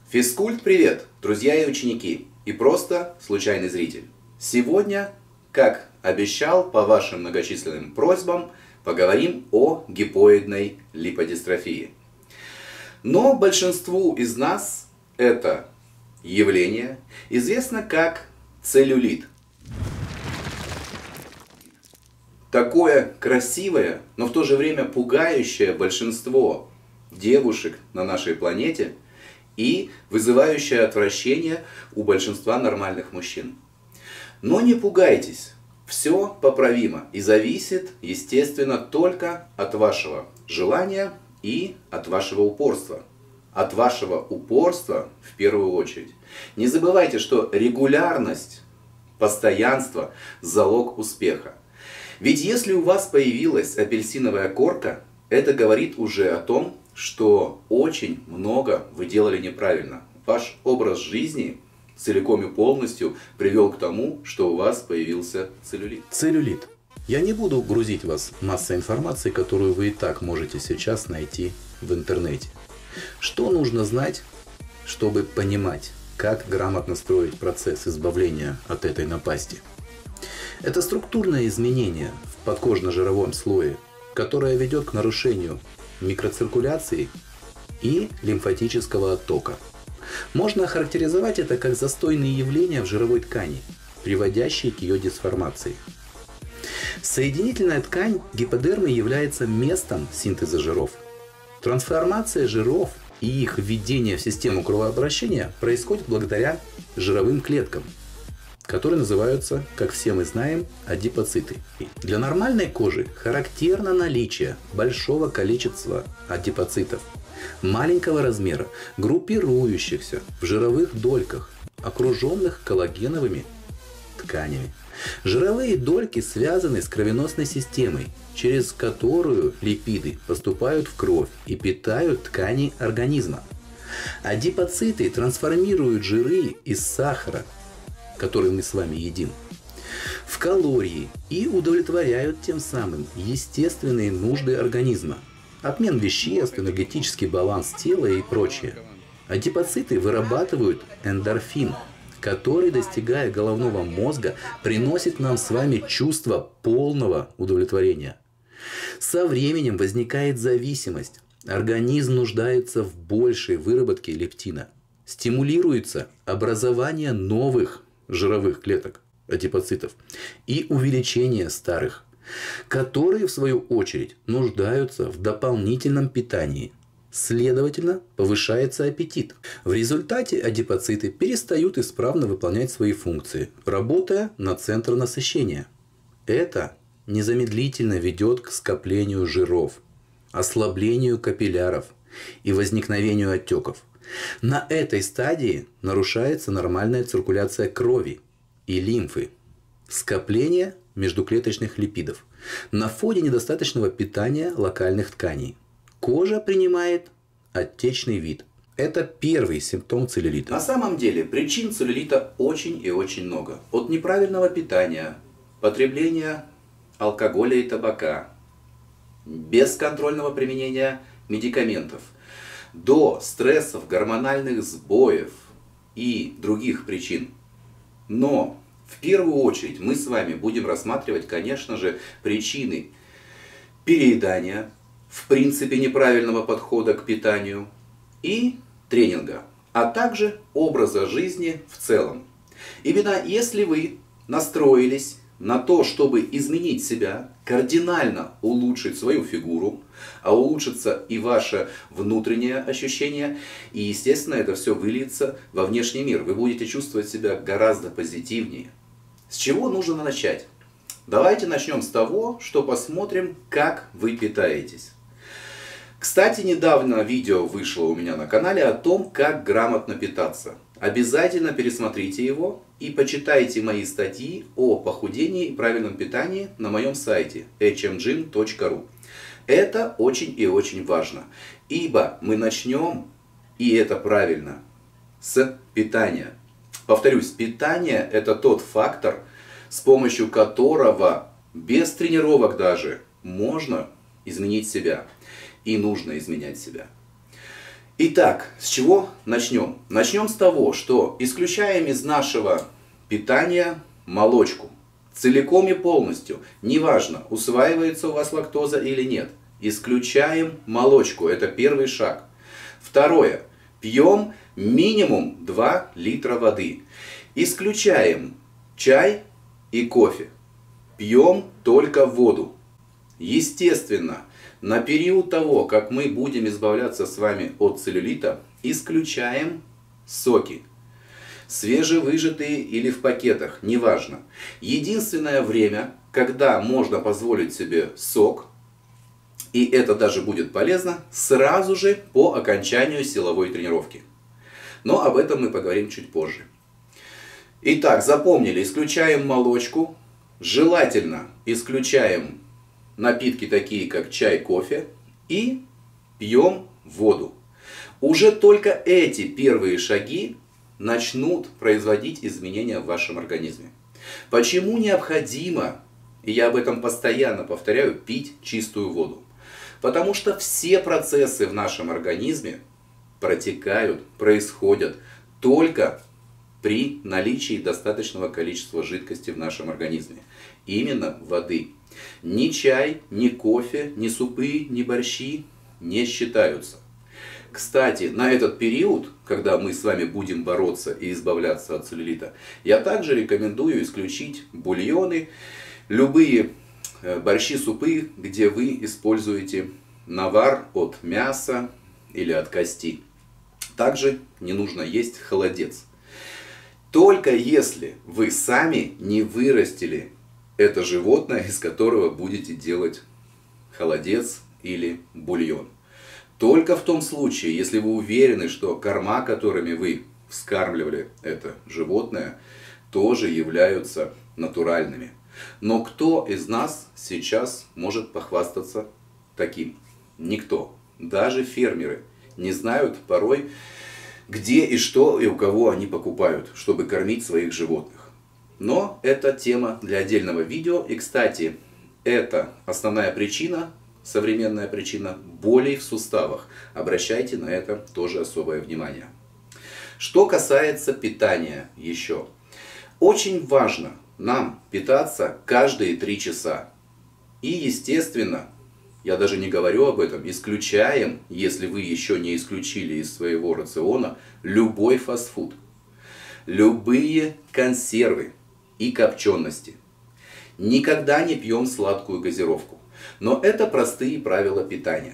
Физкульт, привет, друзья и ученики, и просто случайный зритель. Сегодня, как обещал, по вашим многочисленным просьбам, поговорим о гипоидной липодистрофии. Но большинству из нас это явление известно как целлюлит. Такое красивое, но в то же время пугающее большинство девушек на нашей планете и вызывающее отвращение у большинства нормальных мужчин. Но не пугайтесь, все поправимо и зависит, естественно, только от вашего желания и от вашего упорства. От вашего упорства в первую очередь. Не забывайте, что регулярность, постоянство – залог успеха. Ведь если у вас появилась апельсиновая корка, это говорит уже о том, что очень много вы делали неправильно. Ваш образ жизни целиком и полностью привел к тому, что у вас появился целлюлит. Целлюлит. Я не буду грузить вас массой информации, которую вы и так можете сейчас найти в интернете. Что нужно знать, чтобы понимать, как грамотно строить процесс избавления от этой напасти? Это структурное изменение в подкожно-жировом слое, которое ведет к нарушению микроциркуляции и лимфатического оттока. Можно охарактеризовать это как застойные явления в жировой ткани, приводящие к ее дисформации. Соединительная ткань гиподермы является местом синтеза жиров. Трансформация жиров и их введение в систему кровообращения происходит благодаря жировым клеткам, которые называются, как все мы знаем, адипоциты. Для нормальной кожи характерно наличие большого количества адипоцитов, маленького размера, группирующихся в жировых дольках, окруженных коллагеновыми тканями. Жировые дольки связаны с кровеносной системой, через которую липиды поступают в кровь и питают ткани организма. Адипоциты трансформируют жиры из сахара, который мы с вами едим, в калории и удовлетворяют тем самым естественные нужды организма. Обмен веществ, энергетический баланс тела и прочее. Адипоциты вырабатывают эндорфин, который, достигая головного мозга, приносит нам с вами чувство полного удовлетворения. Со временем возникает зависимость. Организм нуждается в большей выработке лептина. Стимулируется образование новых жировых клеток, адипоцитов, и увеличение старых, которые в свою очередь нуждаются в дополнительном питании. Следовательно, повышается аппетит. В результате адипоциты перестают исправно выполнять свои функции, работая на центр насыщения. Это незамедлительно ведет к скоплению жиров, ослаблению капилляров и возникновению отеков. На этой стадии нарушается нормальная циркуляция крови и лимфы, скопление междуклеточных липидов на фоне недостаточного питания локальных тканей. Кожа принимает отечный вид. Это первый симптом целлюлита. На самом деле причин целлюлита очень и очень много. От неправильного питания, потребления алкоголя и табака, бесконтрольного применения медикаментов, до стрессов, гормональных сбоев и других причин. Но в первую очередь мы с вами будем рассматривать, конечно же, причины переедания, в принципе неправильного подхода к питанию и тренинга, а также образа жизни в целом. Именно если вы настроились на то, чтобы изменить себя, кардинально улучшить свою фигуру, а улучшится и ваше внутреннее ощущение, и, естественно, это все выльется во внешний мир. Вы будете чувствовать себя гораздо позитивнее. С чего нужно начать? Давайте начнем с того, что посмотрим, как вы питаетесь. Кстати, недавно видео вышло у меня на канале о том, как грамотно питаться. Обязательно пересмотрите его и почитайте мои статьи о похудении и правильном питании на моем сайте hmgym.ru. Это очень и очень важно, ибо мы начнем, и это правильно, с питания. Повторюсь, питание – это тот фактор, с помощью которого без тренировок даже можно изменить себя. И нужно изменять себя. Итак, с чего начнем? Начнем с того, что исключаем из нашего питания молочку. Целиком и полностью. Неважно, усваивается у вас лактоза или нет. Исключаем молочку. Это первый шаг. Второе. Пьем минимум 2 литра воды. Исключаем чай и кофе. Пьем только воду. Естественно, на период того, как мы будем избавляться с вами от целлюлита, исключаем соки. Свежевыжатые или в пакетах, неважно. Единственное время, когда можно позволить себе сок, и это даже будет полезно, сразу же по окончанию силовой тренировки. Но об этом мы поговорим чуть позже. Итак, запомнили, исключаем молочку, желательно исключаем напитки такие, как чай, кофе, и пьем воду. Уже только эти первые шаги начнут производить изменения в вашем организме. Почему необходимо, и я об этом постоянно повторяю, пить чистую воду? Потому что все процессы в нашем организме протекают, происходят только при наличии достаточного количества жидкости в нашем организме. Именно воды. Ни чай, ни кофе, ни супы, ни борщи не считаются. Кстати, на этот период, когда мы с вами будем бороться и избавляться от целлюлита, я также рекомендую исключить бульоны, любые борщи, супы, где вы используете навар от мяса или от кости. Также не нужно есть холодец. Только если вы сами не вырастили это животное, из которого будете делать холодец или бульон. Только в том случае, если вы уверены, что корма, которыми вы вскармливали это животное, тоже являются натуральными. Но кто из нас сейчас может похвастаться таким? Никто. Даже фермеры не знают порой, где и что и у кого они покупают, чтобы кормить своих животных. Но это тема для отдельного видео. И, кстати, это основная причина, современная причина болей в суставах. Обращайте на это тоже особое внимание. Что касается питания еще. Очень важно нам питаться каждые 3 часа. И, естественно, я даже не говорю об этом, исключаем, если вы еще не исключили из своего рациона, любой фастфуд. Любые консервы и копчености. Никогда не пьем сладкую газировку. Но это простые правила питания.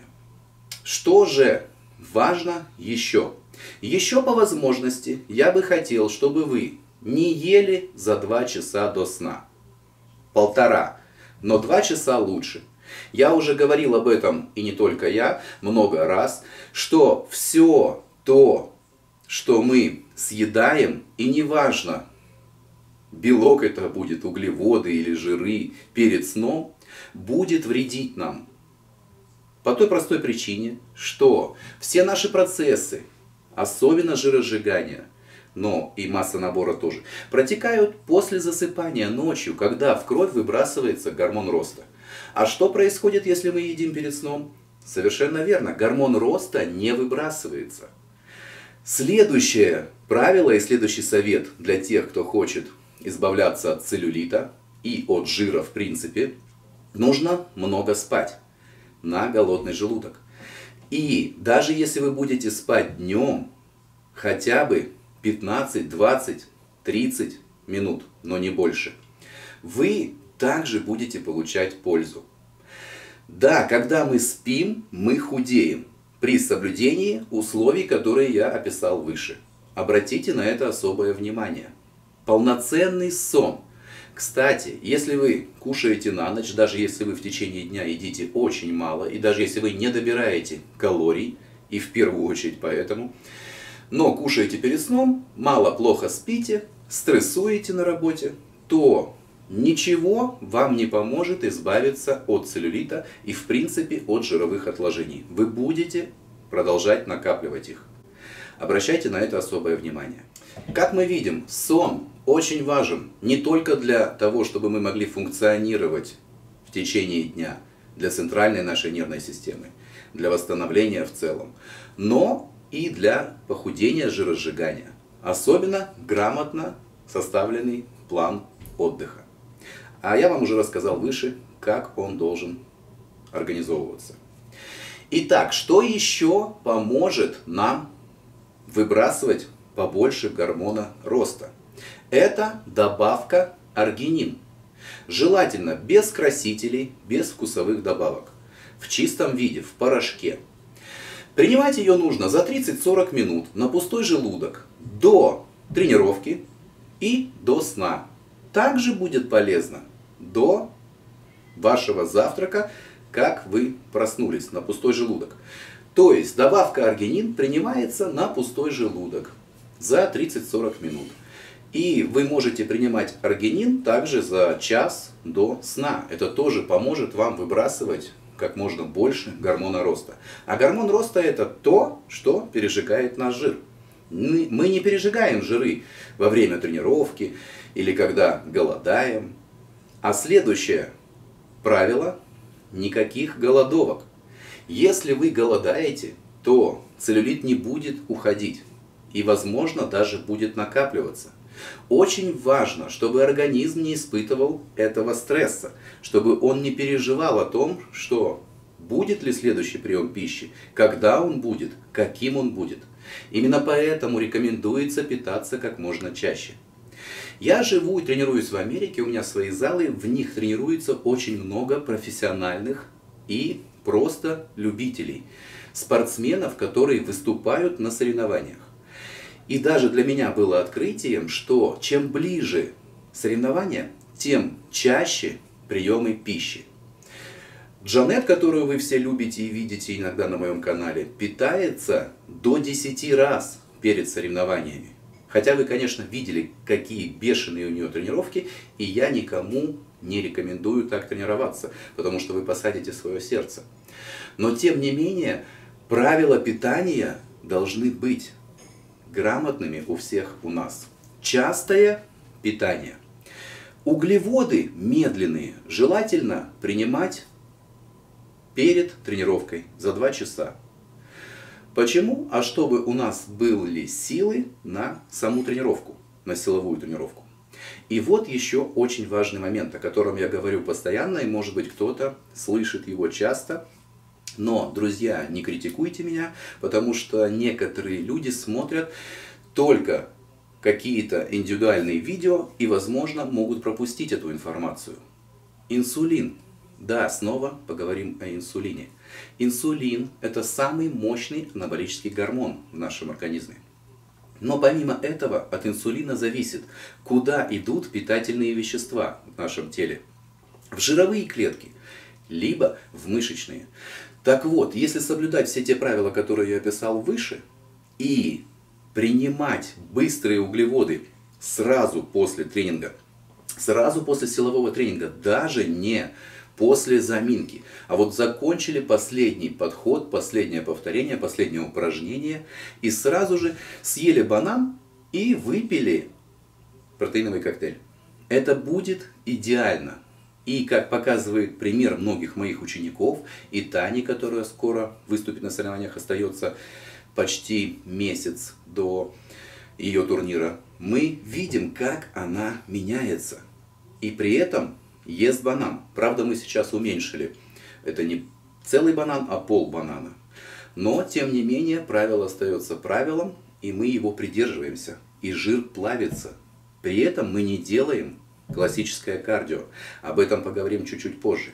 Что же важно еще? Еще по возможности я бы хотел, чтобы вы не ели за 2 часа до сна. 1,5, но 2 часа лучше. Я уже говорил об этом, и не только я, много раз, что все то, что мы съедаем, и неважно, белок это будет, углеводы или жиры перед сном, будет вредить нам. По той простой причине, что все наши процессы, особенно жиросжигание, но и массонабора тоже, протекают после засыпания ночью, когда в кровь выбрасывается гормон роста. А что происходит, если мы едим перед сном? Совершенно верно, гормон роста не выбрасывается. Следующее правило и следующий совет для тех, кто хочет избавляться от целлюлита и от жира в принципе, нужно много спать на голодный желудок. И даже если вы будете спать днем, хотя бы 15, 20, 30 минут, но не больше, вы также будете получать пользу. Да, когда мы спим, мы худеем при соблюдении условий, которые я описал выше. Обратите на это особое внимание. Полноценный сон. Кстати, если вы кушаете на ночь, даже если вы в течение дня едите очень мало, и даже если вы не добираете калорий, и в первую очередь поэтому, но кушаете перед сном, мало, плохо спите, стрессуете на работе, то ничего вам не поможет избавиться от целлюлита и в принципе от жировых отложений. Вы будете продолжать накапливать их. Обращайте на это особое внимание. Как мы видим, сон очень важен не только для того, чтобы мы могли функционировать в течение дня, для центральной нашей нервной системы, для восстановления в целом, но и для похудения, жиросжигания. Особенно грамотно составленный план отдыха. А я вам уже рассказал выше, как он должен организовываться. Итак, что еще поможет нам выбрасывать побольше гормона роста? Это добавка аргинин. Желательно без красителей, без вкусовых добавок. В чистом виде, в порошке. Принимать ее нужно за 30-40 минут на пустой желудок до тренировки и до сна. Также будет полезно до вашего завтрака, как вы проснулись, на пустой желудок. То есть добавка аргинин принимается на пустой желудок за 30-40 минут. И вы можете принимать аргинин также за час до сна. Это тоже поможет вам выбрасывать как можно больше гормона роста. А гормон роста это то, что пережигает наш жир. Мы не пережигаем жиры во время тренировки или когда голодаем. А следующее правило – никаких голодовок. Если вы голодаете, то целлюлит не будет уходить и, возможно, даже будет накапливаться. Очень важно, чтобы организм не испытывал этого стресса, чтобы он не переживал о том, что будет ли следующий прием пищи, когда он будет, каким он будет. Именно поэтому рекомендуется питаться как можно чаще. Я живу и тренируюсь в Америке, у меня свои залы, в них тренируется очень много профессиональных и просто любителей, спортсменов, которые выступают на соревнованиях. И даже для меня было открытием, что чем ближе соревнования, тем чаще приемы пищи. Джанет, которую вы все любите и видите иногда на моем канале, питается до 10 раз перед соревнованиями. Хотя вы, конечно, видели, какие бешеные у нее тренировки, и я никому не рекомендую так тренироваться, потому что вы посадите свое сердце. Но, тем не менее, правила питания должны быть грамотными у всех у нас. Частое питание. Углеводы медленные желательно принимать перед тренировкой за 2 часа. Почему? А чтобы у нас были силы на саму тренировку, на силовую тренировку. И вот еще очень важный момент, о котором я говорю постоянно, и может быть кто-то слышит его часто. Но, друзья, не критикуйте меня, потому что некоторые люди смотрят только какие-то индивидуальные видео и, возможно, могут пропустить эту информацию. Инсулин. Да, снова поговорим о инсулине. Инсулин – это самый мощный анаболический гормон в нашем организме. Но помимо этого от инсулина зависит, куда идут питательные вещества в нашем теле. В жировые клетки, либо в мышечные. Так вот, если соблюдать все те правила, которые я описал выше, и принимать быстрые углеводы сразу после тренинга, сразу после силового тренинга, даже не после заминки. А вот закончили последний подход, последнее повторение, последнее упражнение, и сразу же съели банан и выпили протеиновый коктейль. Это будет идеально. И, как показывает пример многих моих учеников, и Тани, которая скоро выступит на соревнованиях, остается почти месяц до ее турнира, мы видим, как она меняется. И при этом ест банан. Правда, мы сейчас уменьшили. Это не целый банан, а пол банана. Но, тем не менее, правило остается правилом, и мы его придерживаемся. И жир плавится. При этом мы не делаем классическое кардио. Об этом поговорим чуть-чуть позже.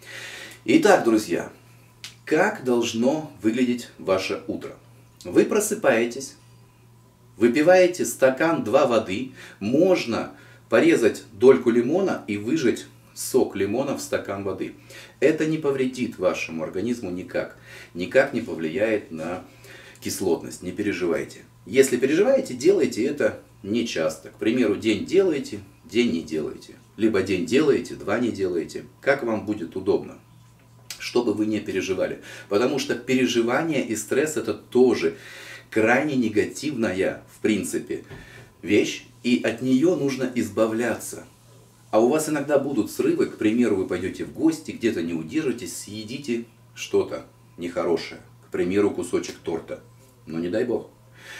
Итак, друзья, как должно выглядеть ваше утро? Вы просыпаетесь, выпиваете стакан 2 воды, можно порезать дольку лимона и выжать сок лимона в стакан воды. Это не повредит вашему организму никак. Никак не повлияет на кислотность, не переживайте. Если переживаете, делайте это не часто. К примеру, день делаете, день не делаете. Либо день делаете, 2 не делаете. Как вам будет удобно, чтобы вы не переживали. Потому что переживание и стресс это тоже крайне негативная, в принципе, вещь. И от нее нужно избавляться. А у вас иногда будут срывы, к примеру, вы пойдете в гости, где-то не удержитесь, съедите что-то нехорошее. К примеру, кусочек торта. но не дай бог.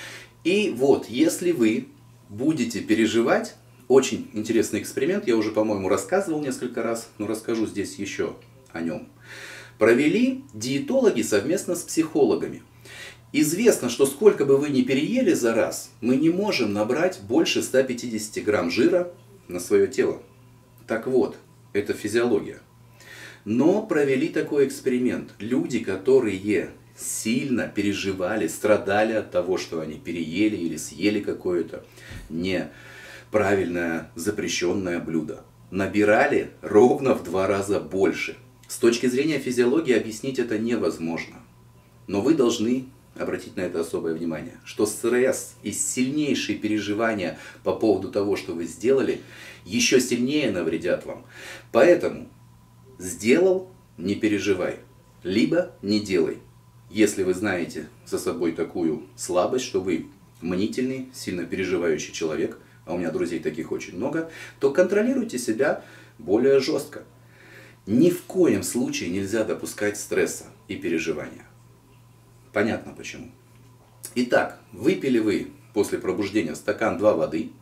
И вот, если вы будете переживать, очень интересный эксперимент, я уже, по-моему, рассказывал несколько раз, но расскажу здесь еще о нем. Провели диетологи совместно с психологами. Известно, что сколько бы вы ни переели за раз, мы не можем набрать больше 150 грамм жира на свое тело. Так вот, это физиология. Но провели такой эксперимент. Люди, которые сильно переживали, страдали от того, что они переели или съели какое-то неправильное запрещенное блюдо, набирали ровно в 2 раза больше. С точки зрения физиологии объяснить это невозможно. Но вы должны обратить на это особое внимание, что стресс и сильнейшие переживания по поводу того, что вы сделали, еще сильнее навредят вам. Поэтому сделал — не переживай, либо не делай. Если вы знаете за собой такую слабость, что вы мнительный, сильно переживающий человек, а у меня друзей таких очень много, то контролируйте себя более жестко. Ни в коем случае нельзя допускать стресса и переживания. Понятно почему. Итак, выпили вы после пробуждения 1-2 стакана воды,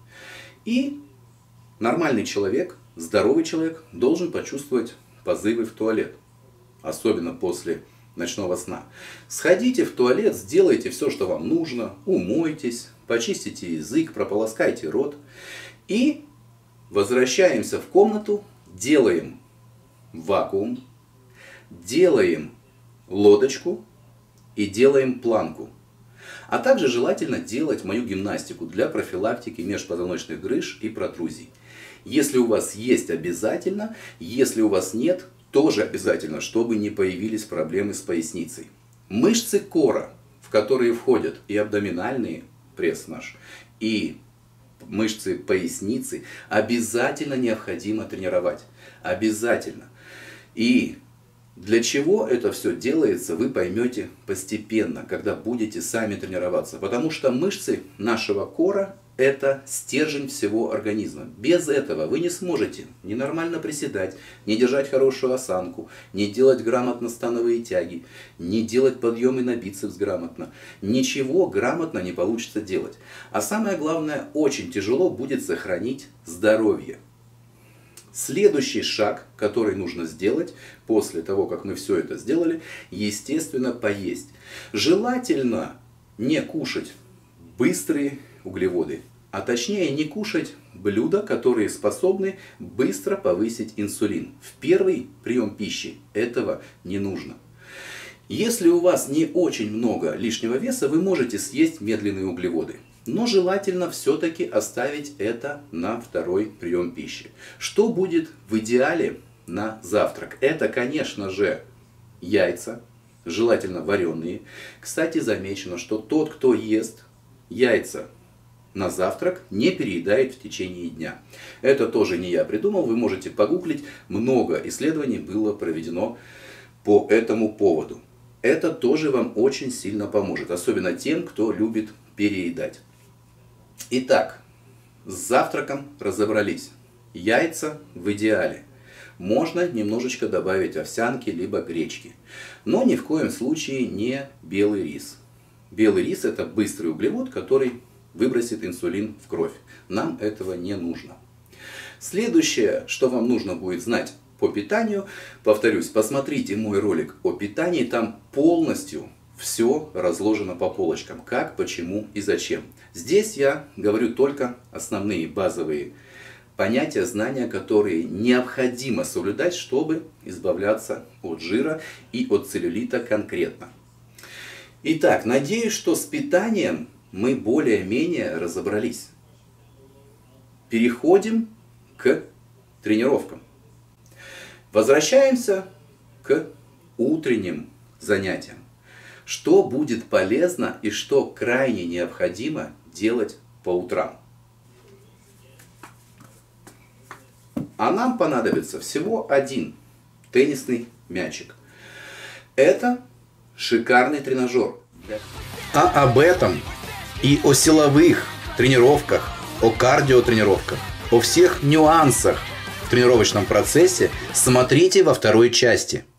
и нормальный человек, здоровый человек должен почувствовать позывы в туалет. Особенно после ночного сна. Сходите в туалет, сделайте все, что вам нужно, умойтесь, почистите язык, прополоскайте рот. И возвращаемся в комнату, делаем вакуум, делаем лодочку и делаем планку. А также желательно делать мою гимнастику для профилактики межпозвоночных грыж и протрузий. Если у вас есть, обязательно, если у вас нет, тоже обязательно, чтобы не появились проблемы с поясницей. Мышцы кора, в которые входят и абдоминальный пресс наш, и мышцы поясницы, обязательно необходимо тренировать. Обязательно. И для чего это все делается, вы поймете постепенно, когда будете сами тренироваться. Потому что мышцы нашего кора — это стержень всего организма. Без этого вы не сможете ни нормально приседать, ни держать хорошую осанку, ни делать грамотно становые тяги, ни делать подъемы на бицепс грамотно. Ничего грамотно не получится делать. А самое главное, очень тяжело будет сохранить здоровье. Следующий шаг, который нужно сделать после того, как мы все это сделали, естественно, поесть. Желательно не кушать быстрые углеводы, а точнее не кушать блюда, которые способны быстро повысить инсулин. В первый прием пищи этого не нужно. Если у вас не очень много лишнего веса, вы можете съесть медленные углеводы. Но желательно все-таки оставить это на второй прием пищи. Что будет в идеале на завтрак? Это, конечно же, яйца, желательно вареные. Кстати, замечено, что тот, кто ест яйца на завтрак, не переедает в течение дня. Это тоже не я придумал, вы можете погуглить. Много исследований было проведено по этому поводу. Это тоже вам очень сильно поможет, особенно тем, кто любит переедать. Итак, с завтраком разобрались. Яйца в идеале. Можно немножечко добавить овсянки либо гречки. Но ни в коем случае не белый рис. Белый рис — это быстрый углевод, который выбросит инсулин в кровь. Нам этого не нужно. Следующее, что вам нужно будет знать по питанию, повторюсь, посмотрите мой ролик о питании, там полностью все разложено по полочкам, как, почему и зачем. Здесь я говорю только основные базовые понятия, знания, которые необходимо соблюдать, чтобы избавляться от жира и от целлюлита конкретно. Итак, надеюсь, что с питанием мы более-менее разобрались. Переходим к тренировкам. Возвращаемся к утренним занятиям. Что будет полезно и что крайне необходимо делать по утрам. А нам понадобится всего один теннисный мячик. Это шикарный тренажер. А об этом и о силовых тренировках, о кардиотренировках, о всех нюансах в тренировочном процессе смотрите во второй части.